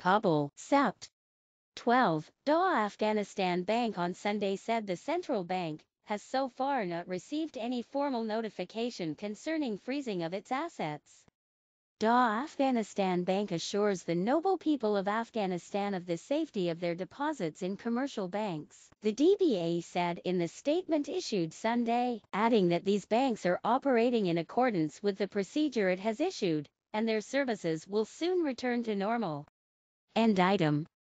Kabul, Sept. 12. Afghanistan Bank on Sunday said the central bank has so far not received any formal notification concerning freezing of its assets. Afghanistan Bank assures the noble people of Afghanistan of the safety of their deposits in commercial banks, the DBA said in the statement issued Sunday, adding that these banks are operating in accordance with the procedure it has issued, and their services will soon return to normal. End item.